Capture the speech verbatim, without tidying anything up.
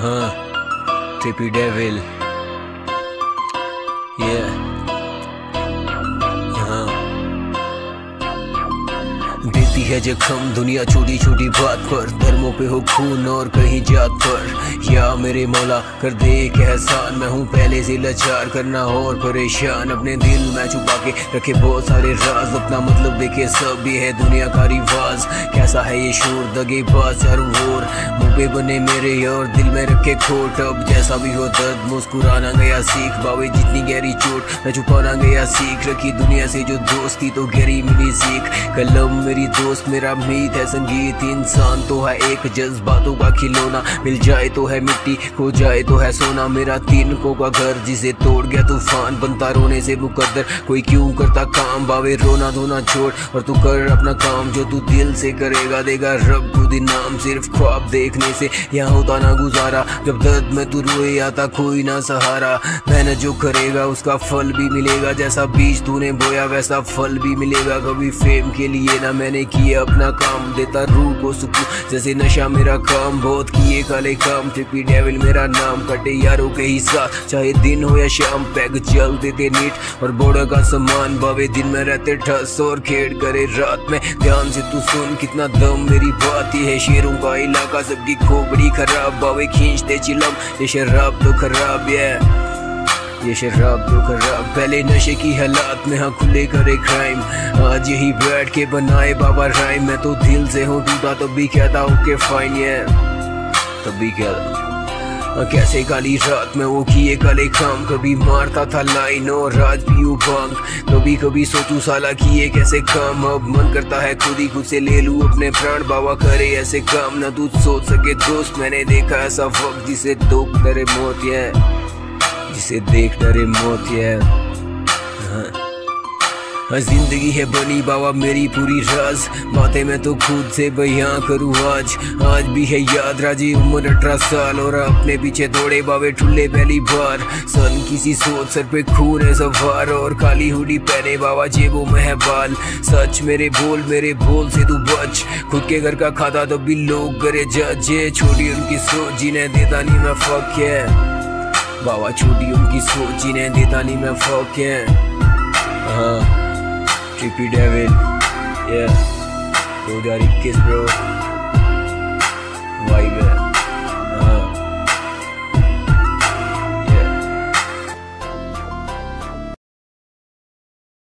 Uh-huh. Trippy Devil. Yeah. Uh-huh. देती है जख्म दुनिया छोटी छोटी बात पर, धर्मों पे हो खून और कहीं जात पर। या मेरे मौला कर दे एक एहसान, मैं हूँ पहले से लाचार करना और परेशान। अपने दिल में छुपा के रखे बहुत सारे राज, अपना मतलब देखे सब भी है दुनिया का रिवाज। कैसा है ये शोर दगेबाज चारों ओर, मुँह पे बने मेरे और दिल में रखे खोट। अब जैसा भी हो दर्द मुस्कुराना गया सीख, बावे जितनी गहरी चोट मैं छुपाना गया सीख। रखी दुनिया से जो दोस्ती तो गहरी मिली सीख। कलम मेरी दोस्त मेरा मीत है संगीत, इंसान तो है एक जज्बातों का खिलौना। मिल जाए तो है मिट्टी खो जाए तो है सोना, मेरा तिनकों का घर जिसे तोड़ गया तूफान। बनता रोने से मुकद्दर कोई क्यों करता काम, बावे रोना धोना छोड़ और तू कर अपना काम। जो तू दिल से करेगा देगा रब खुद इनाम, सिर्फ ख्वाब देखने से यहाँ होता ना गुजारा। जब दर्द में तू रोए आता कोई ना सहारा, मेहनत जो करेगा उसका फल भी मिलेगा। जैसा बीज तूने बोया वैसा फल भी मिलेगा। कभी फेम के लिए ना मैंने किया अपना काम, देता रूह को सुकून जैसे नशा मेरा काम। बहुत किए काले काम, ट्रिपी डेविल मेरा नाम। कटे यारों के ही साथ चाहे दिन हो या शाम, पैग चल देते नीट और बॉर्डर का सामान। बावे दिन में रहते ठस और खेड़ करे रात में। ध्यान से तू सुन कितना दम मेरी बात ही है, शेरों का इलाका सबकी खोपड़ी खराब। बावे खींचते चिलम ये शराब तो खराब है, ये शराब तो खराब। पहले नशे की हालात में हाँ खुले करे क्राइम, आज यही बैठ के बनाए बाबा राइम। मैं तो दिल से हूँ टूटा तब भी कहता हूँ कि फाइन ये, तब भी कहता कैसे काली रात में वो किए काले काम। कभी मारता था लाइन और आज पीऊ भांग, कभी कभी सोचू साला किए कैसे काम। अब मन करता है खुद ही खुद से ले लूं अपने प्राण, बाबा करे ऐसे काम ना तू सोच सके दोस्त। मैंने देखा ऐसा वक्त जिसे दो डरे मौत है, जिसे देख डरे मौत है। हाँ जिंदगी है बनी बाबा मेरी पूरी राज, बातें मैं तो खुद से बयां करूँ आज। आज भी है याद राजी उम्र अठारह साल और अपने पीछे दौड़े बावे ठुल्ले पहली बार। सन किसी सोच सर पे खून है सवार और काली हुडी पहने बाबा जेबों में है बाल। सच मेरे बोल मेरे बोल से तू बच, खुद के घर का खाता तब भी लोग करे जज। छोटी उनकी सोच जिन्हें देता नहीं मैं फक है बाबा, छोटी उनकी सोच जिन्हें देता नहीं मैं फक है। हाँ Trippy Devil, yeah, दो हज़ार इक्कीस bro, vibe है।